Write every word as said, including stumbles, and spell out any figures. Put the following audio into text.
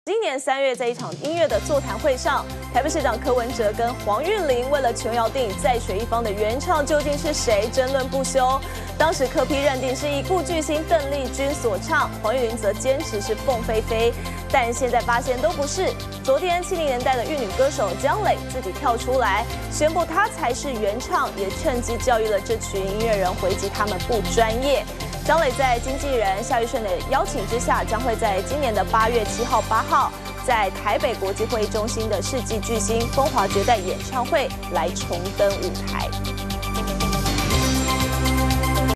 今年三月，在一场音乐的座谈会上，台北市长柯文哲跟黄韵玲为了琼瑶电影《在水一方》的原唱究竟是谁争论不休。当时柯 P 认定是已故巨星邓丽君所唱，黄韵玲则坚持是凤飞飞，但现在发现都不是。昨天七零年代的玉女歌手江蕙自己跳出来宣布她才是原唱，也趁机教育了这群音乐人，回击他们不专业。 张磊在经纪人夏玉顺的邀请之下，将会在今年的八月七号、八号，在台北国际会议中心的世纪巨星风华绝代演唱会来重登舞台。